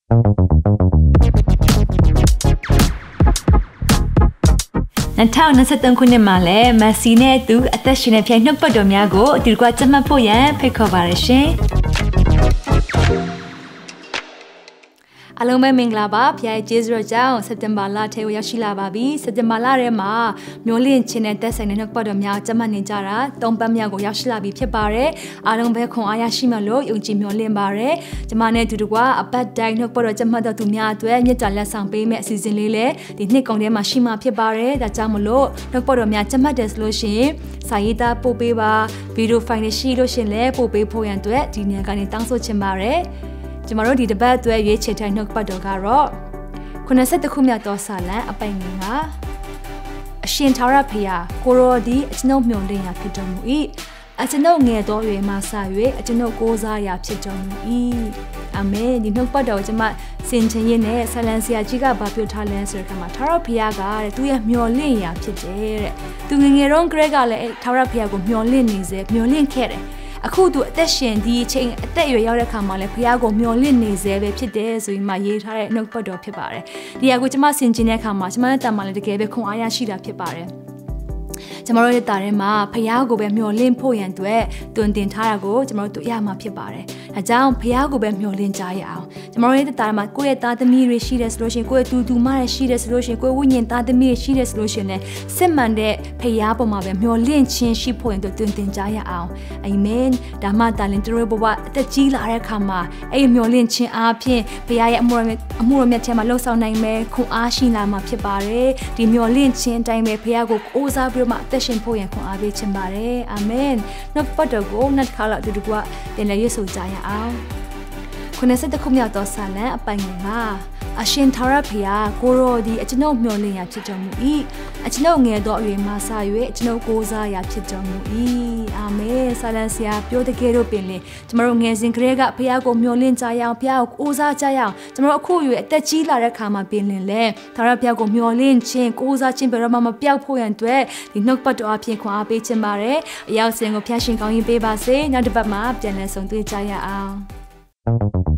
2023ခုနှစ်မှာလည်းမက်ဆီနဲ့သူအသက်ရှင်နေပြိုင်နှုတ်ပတ်တော်များကိုဒီကွာကြက်မှတ်ဖို့ရန်ဖိတ်ခေါ်ပါရရှင်အလုံးပဲမင်္ဂလာပါဖခင်ကျေးဇူးတော်ကြောင့်စက်တင်ဘာလထဲကိုရောက်ရှိလာပါပြီစက်တင်ဘာလထဲမှာမျိုးလင့်ချင်းနဲ့သက်ဆိုင်တဲ့နှုတ်ပတ်တော်များကြက်မှတ်နေကြတာ၃ပတ်မြောက်ကိုရောက်ရှိလာပြီဖြစ်ပါတယ်အားလုံးပဲခွန်အားရရှိမှလို့ယုံကြည်မျှော်လင့်ပါတယ်ကျမနဲ့တူတကွာအပတ်တိုင်းနှုတ်ပတ်တော်ကြက်မှတ်တော်သူများအတွက်မြတ်တာလက်ဆောင်ပေးမဲ့အစီအစဉ်လေးလည်းဒီနှစ်ကုန်ထဲမှာရှိမှဖြစ်ပါတယ်ဒါကြောင့်မလို့နှုတ်ပတ်တော်များကြက်မှတ်တယ်ဆိုလို့ရှိရင်စာရေးသားပို့ပေးပါဗီဒီယိုဖိုင်တွေရှိလို့ရှိရင်လည်းပို့ပေးဖို့ရန်အတွက်ဒီနေ့ကနေတောင်းဆိုချင်ပါတယ်ကျမတို့ဒီတပတ်အတွက်ရွေးချယ်ထိုင်နှုတ်ပတ်တော်ကတော့90ခုမြောက်သောစာလံအပိုင်ငယ်ကအရှင်ထာဝရဘုရားကိုရောဒီအကျွန်ုပ်မျှော်လင့်ရာဖြစ်တော်မူ၏အကျွန်ုပ်ငယ်သောရွယ်မှစ၍အကျွန်ုပ်ကိုးစားရာဖြစ်တော်မူ၏အာမင်ဒီနှုတ်ပတ်တော်ကိုကျမစင်ချင်ရင်နဲ့ဆလန်ဆရာကြီးကဗာပြောထားလဲဆိုတဲ့အခါမှာထာဝရဘုရားကတဲ့သူရဲ့မျှော်လင့်ရာဖြစ်တယ်တဲ့သူငယ်တုန်းကလေးကလည်းထာဝရဘုရားကိုမျှော်လင့်နေစေမျှော်လင့်ခဲ့တယ်အခုသူအသက်ရှင်ဒီအချိန်အသက်အရွယ်ရောက်တဲ့အခါမှာလည်းဘုရားကိုမျှော်လင့်နေစေပဲဖြစ်တယ်ဆိုပြီးမှရေးထားတဲ့နှုတ်ပတ်တော်ဖြစ်ပါတယ်ဒီအကူကျမဆင်ခြင်တဲ့အခါမှာကျမနဲ့တာမှာလည်းတကယ်ပဲခွန်အားရရှိတာဖြစ်ပါတယ်ကျမတို့ရဲ့တာထဲမှာဖခင်ကိုပဲမျှော်လင့်ဖို့ရန်အတွက်တွင်တင်ထားတာကိုကျမတို့တွေ့ရမှာဖြစ်ပါတယ်။အဲကြောင့်ဖခင်ကိုပဲမျှော်လင့်ကြရအောင်။ကျမတို့ရဲ့တာထဲမှာကိုယ့်ရဲ့သားသမီးတွေရှိတယ်ဆိုလို့ရှိရင်ကိုယ့်ရဲ့တူမတွေရှိတယ်ဆိုလို့ရှိရင်ကိုယ့်ဝိညာဉ်သားသမီးတွေရှိတယ်ဆိုလို့ရှိရင်လည်းစစ်မှန်တဲ့ဖခင်ပေါ်မှာပဲမျှော်လင့်ခြင်းရှိဖို့ရန်အတွက်တွင်တင်ကြရအောင်။အာမင်။ဒါမှတာလင်တို့ရဲ့ဘဝအသက်ကြီးလာတဲ့အခါမှာအဲ့မျှော်လင့်ခြင်းအားဖြင့်ဖခင်ရဲ့အမှုတော်မြတ်ထဲမှာလှုပ်ဆောင်နိုင်မယ်ခွန်အားရှိလာမှာဖြစ်ပါတယ်။ဒီမျှော်လင့်ခြင်းအတိုင်းပဲဖခင်ကိုအိုးစားပြီးမှအသက်ရှင်ဖို့ရန်ခွန်အားပေးချင်ပါတယ်အာမင်နှုတ်ပတ်တော်ကိုနှစ်ခါလောက်တူကပြန်လည်ရွတ်ဆိုကြရအောင်90ခုမြောက်သောစာလံအပိုင်ငယ်ကအရှင်ထာဝရဘုရားကိုရောဒီအကျွန်ုပ်မျှော်လင့်ရာဖြစ်တော်မူ၏အကျွန်ုပ်ငယ်သောအရွယ်မှစ၍အကျွန်ုပ်ကိုးစားရာဖြစ်တော်မူ၏အာမင်စာလံဆရာပြောတကယ်တော့ပင်လေကျမတို့ငယ်စဉ်ကလေးကဘုရားကိုမျှော်လင့်ကြရအောင်ဘုရားကိုကိုးစားကြရအောင်ကျမတို့အခုရွယ်အသက်ကြီးလာတဲ့ခါမှာပင်လင်လေထာဝရဘုရားကိုမျှော်လင့်ခြင်းကိုးစားခြင်းဘယ်တော့မှမပြောက်ဖို့ရန်အတွက်ဒီနှုတ်ပတ်တော်အဖြစ်ခွန်အားပေးခြင်းပါတယ်အရောက်စဉ်ကိုဖျားရှင်ကောင်းရင်ပေးပါစေနောက်တစ်ပတ်မှာပြန်လည်ဆုံတွေ့ကြရအောင်